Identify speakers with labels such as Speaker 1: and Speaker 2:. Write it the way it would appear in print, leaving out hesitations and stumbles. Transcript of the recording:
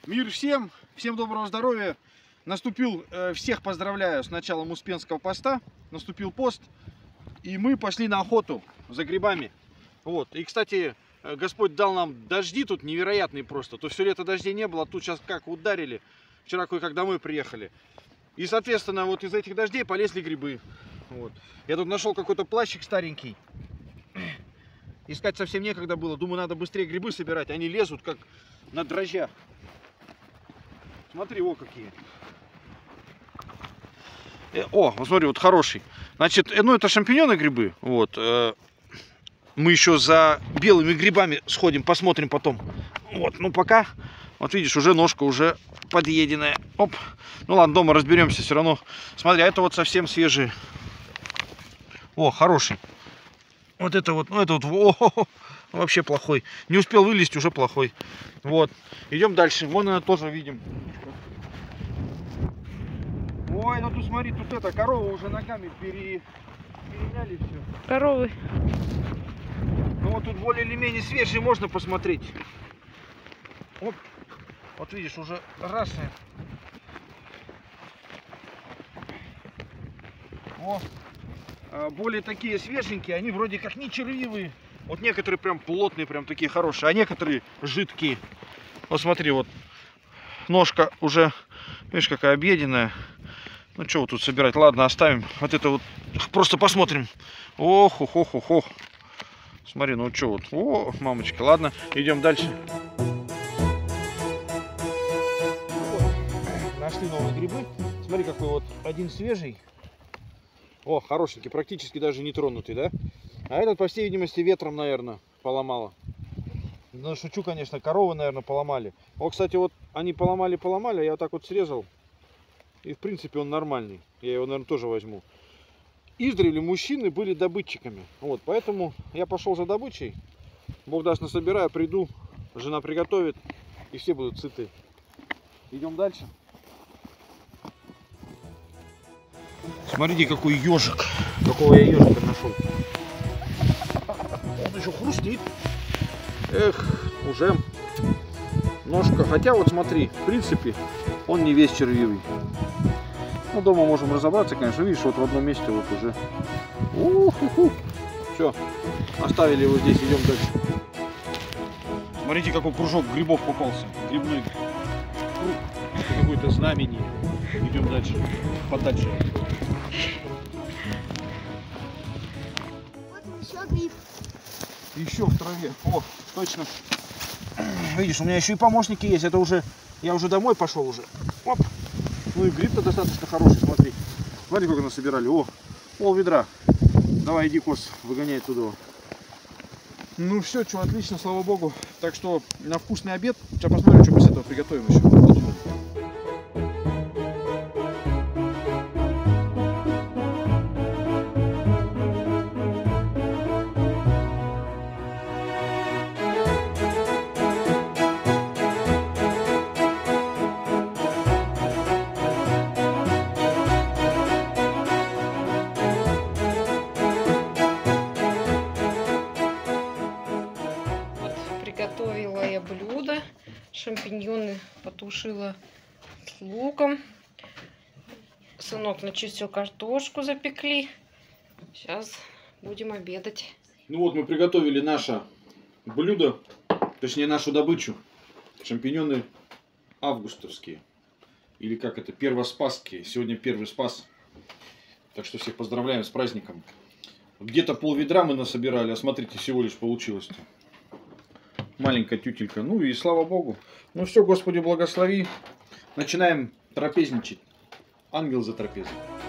Speaker 1: Мир всем, всем доброго здоровья. Наступил, всех поздравляю с началом Успенского поста. Наступил пост, и мы пошли на охоту за грибами. Вот. И, кстати, Господь дал нам дожди тут невероятные просто. То все лето дождей не было, а тут сейчас как ударили. Вчера кое-как домой приехали. И, соответственно, вот из этих дождей полезли грибы. Вот. Я тут нашел какой-то плащик старенький. Искать совсем некогда было. Думаю, надо быстрее грибы собирать. Они лезут, как на дрожжах. Смотри, о, какие. О, вот смотри, вот хороший. Значит, ну это шампиньоны грибы. Вот. Мы еще за белыми грибами сходим, посмотрим потом. Вот, ну пока, вот видишь, уже ножка уже подъеденная. Оп. Ну ладно, дома разберемся все равно. Смотри, а это вот совсем свежие. О, хороший. Вот это вот, ну это вот, о, вообще плохой. Не успел вылезть, уже плохой. Вот. Идем дальше. Вон она тоже видим. Ой, ну тут смотри, тут это, корова уже ногами переняли все.
Speaker 2: Коровы.
Speaker 1: Ну вот тут более или менее свежие можно посмотреть. Оп. Вот видишь, уже расы. О. Более такие свеженькие, они вроде как не червивые. Вот некоторые прям плотные, прям такие хорошие, а некоторые жидкие. Вот смотри, вот ножка уже, видишь, какая объеденная. Ну что вот тут собирать? Ладно, оставим. Вот это вот просто посмотрим. Ох, ох, ох, ох, ох. Смотри, ну что вот. О, мамочка. Ладно, идем дальше. Нашли новые грибы. Смотри, какой вот один свежий. О, хорошенький, практически даже не тронутый, да? А этот, по всей видимости, ветром, наверное, поломало. Ну, шучу, конечно, коровы, наверное, поломали. О, кстати, вот они поломали, а я вот так вот срезал. И, в принципе, он нормальный. Я его, наверное, тоже возьму. Издревле мужчины были добытчиками. Вот, поэтому я пошел за добычей. Бог даст, насобираю, приду, жена приготовит, и все будут сыты. Идем дальше. Смотрите, какой ежик. Какого я ежика нашел. Он еще хрустит. Эх, уже ножка. Хотя вот смотри, в принципе, он не весь червивый. Ну, дома можем разобраться, конечно. Видишь, вот в одном месте вот уже. Все, оставили его здесь, идем дальше. Смотрите, какой кружок грибов попался. Грибной круг. Какое-то знамение. Идем дальше, подальше. Еще в траве. О, точно. Видишь, у меня еще и помощники есть. Это уже, я уже домой пошел уже. Оп. Ну и гриб-то достаточно хороший, смотри. Смотри, как насобирали. О, пол ведра. Давай, иди, Кос, выгоняй туда. Ну все, что, отлично, слава богу. Так что на вкусный обед. Сейчас посмотрим, что мы с этого приготовим еще. Подумаем.
Speaker 2: Приготовила я блюдо. Шампиньоны потушила с луком. Сынок начистил картошку, запекли. Сейчас будем обедать.
Speaker 1: Ну вот мы приготовили наше блюдо, точнее нашу добычу. Шампиньоны августовские. Или как это, первоспасские. Сегодня первый спас. Так что всех поздравляем с праздником. Где-то пол ведра мы насобирали, а смотрите, всего лишь получилось-то. Маленькая тютелька. Ну и слава богу. Ну все, Господи, благослови. Начинаем трапезничать. Ангел за трапезой.